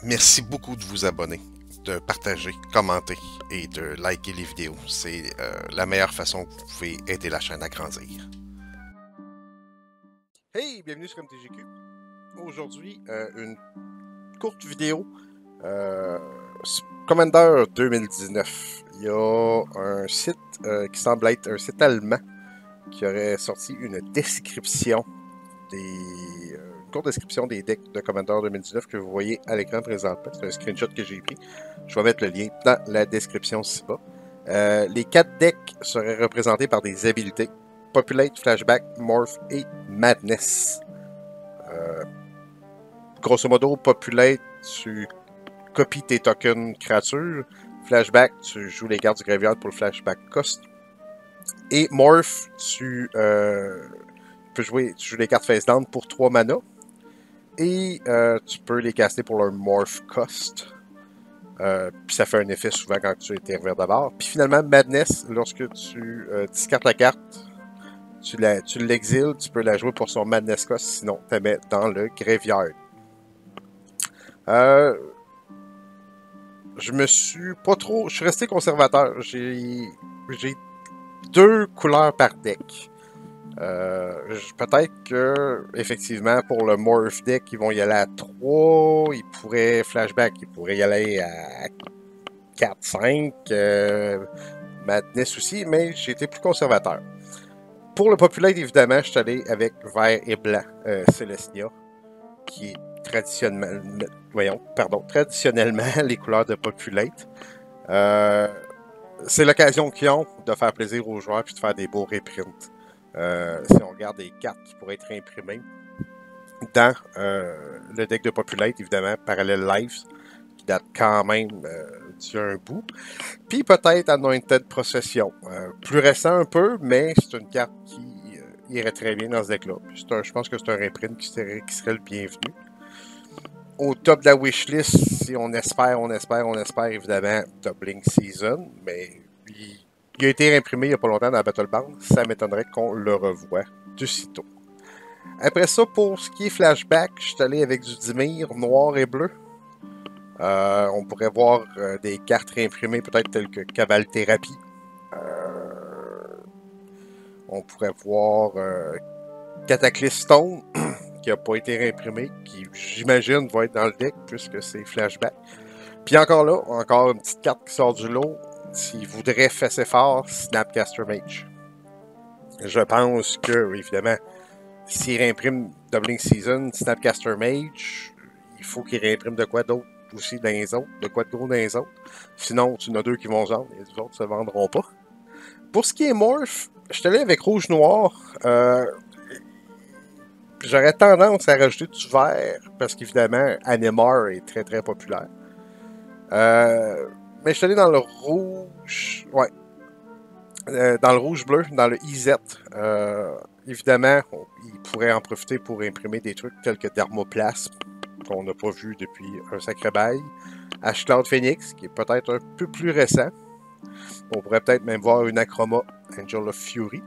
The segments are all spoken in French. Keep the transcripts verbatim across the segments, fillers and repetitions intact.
Merci beaucoup de vous abonner, de partager, commenter et de liker les vidéos. C'est euh, la meilleure façon que vous pouvez aider la chaîne à grandir. Hey, bienvenue sur M T G Q. Aujourd'hui, euh, une courte vidéo. Euh, Commander deux mille dix-neuf. Il y a un site euh, qui semble être un site allemand qui aurait sorti une description des... Euh, une courte description des decks de Commander deux mille dix-neuf que vous voyez à l'écran présentement. C'est un screenshot que j'ai pris. Je vais mettre le lien dans la description ci-bas. Euh, les quatre decks seraient représentés par des habilités. Populate, Flashback, Morph et Madness. Euh, grosso modo, Populate, tu copies tes tokens créatures. Flashback, tu joues les cartes du graveyard pour le Flashback cost. Et Morph, tu euh, peux jouer, tu joues les cartes face down pour trois mana. Et euh, tu peux les caster pour leur Morph cost. Euh, puis ça fait un effet souvent quand tu es revers de bord. Puis finalement, Madness, lorsque tu euh, discartes la carte, tu l'exiles, tu peux la jouer pour son Madness cost, sinon tu la mets dans le graveyard. Euh, je me suis pas trop... Je suis resté conservateur. J'ai deux couleurs par deck. Euh, Peut-être que, effectivement, pour le Morph deck, ils vont y aller à trois. Ils pourraient Flashback, ils pourraient y aller à quatre cinq. Euh, Madness aussi, mais j'ai été plus conservateur. Pour le Populate, évidemment, je suis allé avec vert et blanc euh, Celestia, qui est traditionnellement, voyons, pardon, traditionnellement les couleurs de Populate. Euh, c'est l'occasion qu'ils ont de faire plaisir aux joueurs puis de faire des beaux reprints. Euh, si on regarde des cartes qui pourraient être imprimées dans euh, le deck de Populate, évidemment, Parallel Lives, qui date quand même euh, d'un bout. Puis peut-être Anointed Procession. Euh, plus récent un peu, mais c'est une carte qui euh, irait très bien dans ce deck-là. Je pense que c'est un reprint qui serait, qui serait le bienvenu. Au top de la wishlist, si on espère, on espère, on espère, évidemment, Doubling Season, mais il, il a été réimprimé il n'y a pas longtemps dans la Battle Band. Ça m'étonnerait qu'on le revoie de sitôt. Après ça, pour ce qui est Flashback, je suis allé avec du Dimir noir et bleu. Euh, on pourrait voir euh, des cartes réimprimées, peut-être telles que Cabal Thérapie. Euh, on pourrait voir euh, Cataclysm Stone, qui n'a pas été réimprimé, qui j'imagine va être dans le deck puisque c'est Flashback. Puis encore là, encore une petite carte qui sort du lot. S'il voudrait fesser fort, Snapcaster Mage. Je pense que, évidemment, s'il réimprime Doubling Season, Snapcaster Mage, il faut qu'il réimprime de quoi d'autre aussi dans les autres, de quoi de gros dans les autres. Sinon, tu en as deux qui vont se vendre et les autres ne se vendront pas. Pour ce qui est Morph, je suis allé avec rouge-noir. Euh, J'aurais tendance à rajouter du vert parce qu'évidemment, Animar est très très populaire. Euh, mais je suis allé dans le rouge. Ouais. Euh, dans le rouge-bleu, dans le I Z. Euh, évidemment, on, il pourrait en profiter pour imprimer des trucs tels que Thermoplasme, qu'on n'a pas vu depuis un sacré bail. Ashcloud Phoenix, qui est peut-être un peu plus récent. On pourrait peut-être même voir une Acroma, Angel of Fury.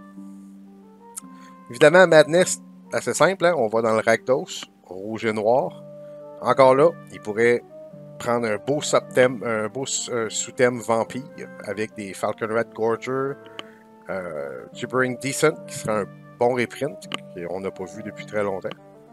Évidemment, Madness, assez simple, hein? On va dans le Rakdos, rouge et noir. Encore là, il pourrait prendre un beau sous-thème, un beau euh, sous-thème vampire avec des Falcon Red Gorger, euh, Gibbering Decent, qui sera un bon reprint, qu'on n'a pas vu depuis très longtemps.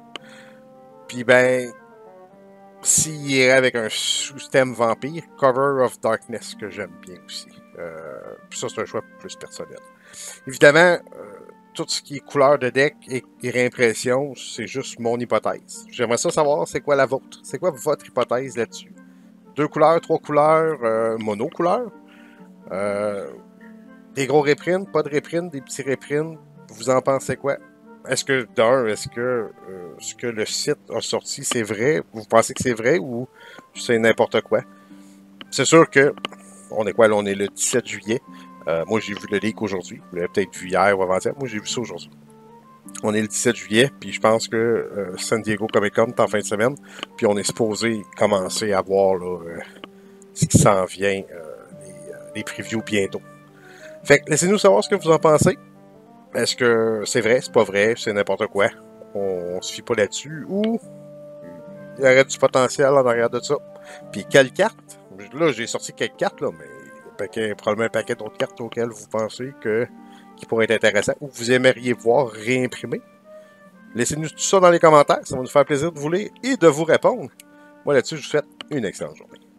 Puis ben, s'il irait avec un sous-thème vampire, Cover of Darkness, que j'aime bien aussi. Euh, puis ça, c'est un choix plus personnel. Évidemment, euh, tout ce qui est couleur de deck et, et réimpression, c'est juste mon hypothèse. J'aimerais ça savoir c'est quoi la vôtre. C'est quoi votre hypothèse là-dessus? Deux couleurs, trois couleurs, euh, mono-couleurs. Euh, des gros reprints, pas de reprints, des petits reprints. Vous en pensez quoi? Est-ce que, d'un, est-ce que euh, ce que le site a sorti, c'est vrai? Vous pensez que c'est vrai ou c'est n'importe quoi? C'est sûr que, on est quoi là? On est le dix-sept juillet. Euh, moi, j'ai vu le leak aujourd'hui. Vous l'avez peut-être vu hier ou avant-hier. Moi, j'ai vu ça aujourd'hui. On est le dix-sept juillet, puis je pense que euh, San Diego Comic Con est en fin de semaine, puis on est supposé commencer à voir là, euh, ce qui s'en vient, euh, les, euh, les previews bientôt. Fait que laissez-nous savoir ce que vous en pensez. Est-ce que c'est vrai, c'est pas vrai, c'est n'importe quoi? On, on se fie pas là-dessus, ou il y aurait du potentiel en arrière de ça. Puis quelle carte? Là, j'ai sorti quelques cartes, là, mais un paquet, probablement un paquet d'autres cartes auxquelles vous pensez que, qui pourraient être intéressantes ou que vous aimeriez voir réimprimer. Laissez-nous tout ça dans les commentaires. Ça va nous faire plaisir de vous lire et de vous répondre. Moi, là-dessus, je vous souhaite une excellente journée.